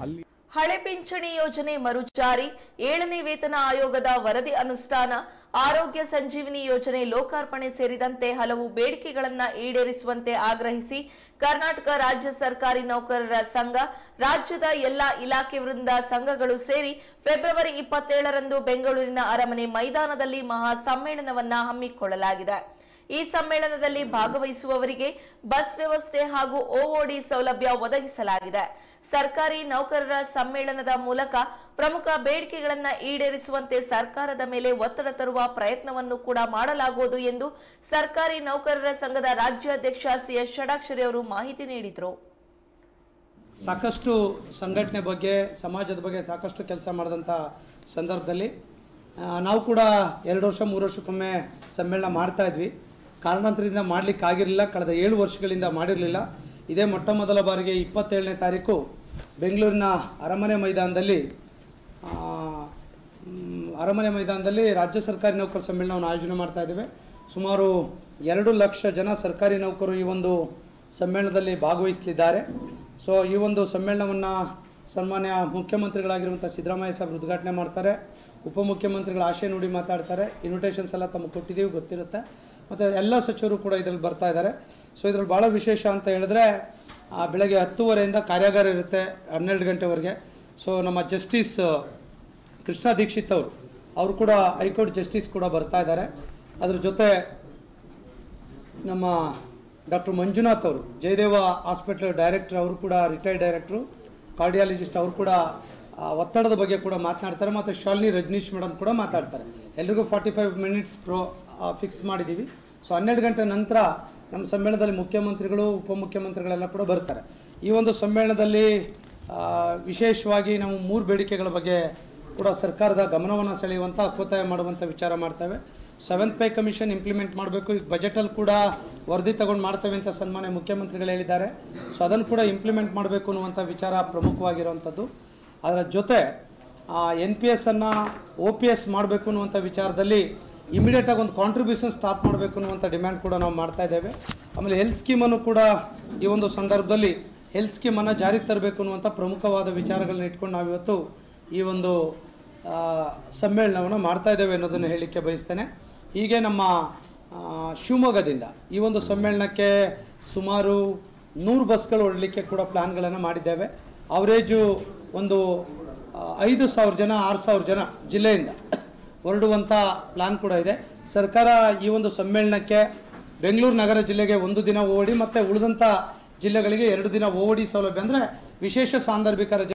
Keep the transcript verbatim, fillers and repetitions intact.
ಅಲ್ಲಿ ಹಳೆ ಪಿಂಚಣಿ ಯೋಜನೆ ಮರುಜಾರಿ, ಏಳನೇ ವೇತನ ಆಯೋಗದ ವರದಿ ಅನುಷ್ಠಾನ, ಆರೋಗ್ಯ ಸಂಜೀವಿನಿ ಯೋಜನೆ ಲೋಕಾರ್ಪಣೆ ಸೇರಿದಂತೆ ಹಲವು ಬೇಡಿಕೆಗಳನ್ನು ಈಡೇರಿಸುವಂತೆ ಆಗ್ರಹಿಸಿ ಕರ್ನಾಟಕ ರಾಜ್ಯ ಸರ್ಕಾರಿ ನೌಕರರ ಸಂಘ, ರಾಜ್ಯದ ಎಲ್ಲಾ ಇಲಾಖೆ ವೃಂದ ಸಂಘಗಳು ಸೇರಿ ಫೆಬ್ರವರಿ ಇಪ್ಪತ್ತೇಳರಂದು ಬೆಂಗಳೂರಿನ ಅರಮನೆ ಮೈದಾನದಲ್ಲಿ ಮಹಾ ಸಮ್ಮೇಳನವನ್ನ ಹಮ್ಮಿಕೊಳ್ಳಲಾಗಿದೆ. ಈ ಸಮ್ಮೇಳನದಲ್ಲಿ ಭಾಗವಹಿಸುವವರಿಗೆ ಬಸ್ ವ್ಯವಸ್ಥೆ ಹಾಗೂ ಓಓಡಿ ಸೌಲಭ್ಯ ಒದಗಿಸಲಾಗಿದೆ. ಸರ್ಕಾರಿ ನೌಕರರ ಸಮ್ಮೇಳನದ ಮೂಲಕ ಪ್ರಮುಖ ಬೇಡಿಕೆಗಳನ್ನು ಈಡೇರಿಸುವಂತೆ ಸರ್ಕಾರದ ಮೇಲೆ ಒತ್ತಡ ತರುವ ಪ್ರಯತ್ನವನ್ನು ಕೂಡ ಮಾಡಲಾಗುವುದು ಎಂದು ಸರ್ಕಾರಿ ನೌಕರರ ಸಂಘದ ರಾಜ್ಯಾಧ್ಯಕ್ಷ ಸಿ ಎಸ್ ಷಡಾಕ್ಷರಿ ಅವರು ಮಾಹಿತಿ ನೀಡಿದರು. ಸಾಕಷ್ಟು ಸಂಘಟನೆ ಬಗ್ಗೆ, ಸಮಾಜದ ಬಗ್ಗೆ ಸಾಕಷ್ಟು ಕೆಲಸ ಮಾಡಿದಂಥ ಸಂದರ್ಭದಲ್ಲಿ ನಾವು ಕೂಡ ಎರಡು ವರ್ಷ ಮೂರು ವರ್ಷಕ್ಕೊಮ್ಮೆ ಸಮ್ಮೇಳನ ಮಾಡ್ತಾ ಇದ್ವಿ. ಕಾರಣಾಂತರದಿಂದ ಮಾಡಲಿಕ್ಕೆ ಆಗಿರಲಿಲ್ಲ. ಕಳೆದ ಏಳು ವರ್ಷಗಳಿಂದ ಮಾಡಿರಲಿಲ್ಲ. ಇದೇ ಮೊಟ್ಟ ಮೊದಲ ಬಾರಿಗೆ ಇಪ್ಪತ್ತೇಳನೇ ತಾರೀಕು ಬೆಂಗಳೂರಿನ ಅರಮನೆ ಮೈದಾನದಲ್ಲಿ ಅರಮನೆ ಮೈದಾನದಲ್ಲಿ ರಾಜ್ಯ ಸರ್ಕಾರಿ ನೌಕರ ಸಮ್ಮೇಳನವನ್ನು ಆಯೋಜನೆ ಮಾಡ್ತಾ ಇದ್ದೇವೆ. ಸುಮಾರು ಎರಡು ಲಕ್ಷ ಜನ ಸರ್ಕಾರಿ ನೌಕರರು ಈ ಒಂದು ಸಮ್ಮೇಳನದಲ್ಲಿ ಭಾಗವಹಿಸಲಿದ್ದಾರೆ. ಸೊ ಈ ಒಂದು ಸಮ್ಮೇಳನವನ್ನು ಸನ್ಮಾನ್ಯ ಮುಖ್ಯಮಂತ್ರಿಗಳಾಗಿರುವಂಥ ಸಿದ್ದರಾಮಯ್ಯ ಸಾಹೇಬರು ಉದ್ಘಾಟನೆ ಮಾಡ್ತಾರೆ. ಉಪಮುಖ್ಯಮಂತ್ರಿಗಳು ಆಶಯ ನುಡಿ ಮಾತಾಡ್ತಾರೆ. ಇನ್ವಿಟೇಷನ್ಸ್ ಎಲ್ಲ ತಮಗೆ ಕೊಟ್ಟಿದ್ದೀವಿ, ಗೊತ್ತಿರುತ್ತೆ. ಮತ್ತು ಎಲ್ಲ ಸಚಿವರು ಕೂಡ ಇದರಲ್ಲಿ ಬರ್ತಾ ಇದ್ದಾರೆ. ಸೊ ಇದರಲ್ಲಿ ಭಾಳ ವಿಶೇಷ ಅಂತ ಹೇಳಿದ್ರೆ ಬೆಳಗ್ಗೆ ಹತ್ತುವರೆಯಿಂದ ಕಾರ್ಯಾಗಾರ ಇರುತ್ತೆ ಹನ್ನೆರಡು ಗಂಟೆವರೆಗೆ. ಸೊ ನಮ್ಮ ಜಸ್ಟಿಸ್ ಕೃಷ್ಣ ದೀಕ್ಷಿತ್ ಅವರು ಅವರು ಕೂಡ ಹೈಕೋರ್ಟ್ ಜಸ್ಟಿಸ್ ಕೂಡ ಬರ್ತಾ ಇದ್ದಾರೆ. ಅದ್ರ ಜೊತೆ ನಮ್ಮ ಡಾಕ್ಟರ್ ಮಂಜುನಾಥ್ ಅವರು ಜಯದೇವ ಹಾಸ್ಪಿಟಲ್ ಡೈರೆಕ್ಟರ್, ಅವರು ಕೂಡ ರಿಟೈರ್ಡ್ ಡೈರೆಕ್ಟ್ರು, ಕಾರ್ಡಿಯಾಲಜಿಸ್ಟ್, ಅವರು ಕೂಡ ಒತ್ತಡದ ಬಗ್ಗೆ ಕೂಡ ಮಾತನಾಡ್ತಾರೆ. ಮತ್ತು ಶಾಲಿನಿ ರಜನೀಶ್ ಮೇಡಮ್ ಕೂಡ ಮಾತಾಡ್ತಾರೆ. ಎಲ್ರಿಗೂ forty five minutes prefix ಮಾಡಿದ್ದೀವಿ. ಸೊ ಹನ್ನೆರಡು ಗಂಟೆ ನಂತರ ನಮ್ಮ ಸಮ್ಮೇಳನದಲ್ಲಿ ಮುಖ್ಯಮಂತ್ರಿಗಳು, ಉಪಮುಖ್ಯಮಂತ್ರಿಗಳೆಲ್ಲ ಕೂಡ ಬರ್ತಾರೆ. ಈ ಒಂದು ಸಮ್ಮೇಳನದಲ್ಲಿ ವಿಶೇಷವಾಗಿ ನಾವು ಮೂರು ಬೇಡಿಕೆಗಳ ಬಗ್ಗೆ ಕೂಡ ಸರ್ಕಾರದ ಗಮನವನ್ನು ಸೆಳೆಯುವಂಥ, ಒತ್ತಾಯ ಮಾಡುವಂಥ ವಿಚಾರ ಮಾಡ್ತೇವೆ. ಸೆವೆಂತ್ ಪೇ ಕಮಿಷನ್ ಇಂಪ್ಲಿಮೆಂಟ್ ಮಾಡಬೇಕು. ಈಗ ಬಜೆಟಲ್ಲಿ ಕೂಡ ವರದಿ ತಗೊಂಡು ಮಾಡ್ತೇವೆ ಅಂತ ಸನ್ಮಾನ್ಯ ಮುಖ್ಯಮಂತ್ರಿಗಳು ಹೇಳಿದ್ದಾರೆ. ಸೊ ಅದನ್ನು ಕೂಡ ಇಂಪ್ಲಿಮೆಂಟ್ ಮಾಡಬೇಕು ಅನ್ನುವಂಥ ವಿಚಾರ ಪ್ರಮುಖವಾಗಿರುವಂಥದ್ದು. ಅದರ ಜೊತೆ ಎನ್ ಪಿ ಎಸ್ ಅನ್ನು ಒ ಪಿ ಎಸ್ ಮಾಡಬೇಕು ಅನ್ನುವಂಥ ವಿಚಾರದಲ್ಲಿ ಇಮಿಡಿಯೇಟಾಗಿ ಒಂದು ಕಾಂಟ್ರಿಬ್ಯೂಷನ್ ಸ್ಟಾಪ್ ಮಾಡಬೇಕು ಅನ್ನುವಂಥ ಡಿಮ್ಯಾಂಡ್ ಕೂಡ ನಾವು ಮಾಡ್ತಾ ಇದ್ದೇವೆ. ಆಮೇಲೆ ಹೆಲ್ತ್ ಸ್ಕೀಮನ್ನು ಕೂಡ ಈ ಒಂದು ಸಂದರ್ಭದಲ್ಲಿ ಹೆಲ್ತ್ ಸ್ಕೀಮನ್ನು ಜಾರಿಗೆ ತರಬೇಕು ಅನ್ನುವಂಥ ಪ್ರಮುಖವಾದ ವಿಚಾರಗಳನ್ನ ಇಟ್ಕೊಂಡು ನಾವಿವತ್ತು ಈ ಒಂದು ಸಮ್ಮೇಳನವನ್ನು ಮಾಡ್ತಾ ಇದ್ದೇವೆ ಅನ್ನೋದನ್ನು ಹೇಳಲಿಕ್ಕೆ ಬಯಸ್ತೇನೆ. ಹೀಗೆ ನಮ್ಮ ಶಿವಮೊಗ್ಗದಿಂದ ಈ ಒಂದು ಸಮ್ಮೇಳನಕ್ಕೆ ಸುಮಾರು ನೂರು ಬಸ್ಗಳು ಹೊರಡಲಿಕ್ಕೆ ಕೂಡ ಪ್ಲ್ಯಾನ್ಗಳನ್ನು ಮಾಡಿದ್ದೇವೆ. ಅವರೇಜು ಒಂದು ಐದು ಸಾವಿರ ಜನ ಆರು ಸಾವಿರ ಜನ ಜಿಲ್ಲೆಯಿಂದ ಹೊರಡುವಂಥ ಪ್ಲ್ಯಾನ್ ಕೂಡ ಇದೆ. ಸರ್ಕಾರ ಈ ಒಂದು ಸಮ್ಮೇಳನಕ್ಕೆ ಬೆಂಗಳೂರು ನಗರ ಜಿಲ್ಲೆಗೆ ಒಂದು ದಿನ ಓಡಿ ಮತ್ತು ಉಳಿದಂಥ ಜಿಲ್ಲೆಗಳಿಗೆ ಎರಡು ದಿನ ಓಡಿ ಸೌಲಭ್ಯ, ಅಂದರೆ ವಿಶೇಷ ಸಾಂದರ್ಭಿಕ ರಜೆ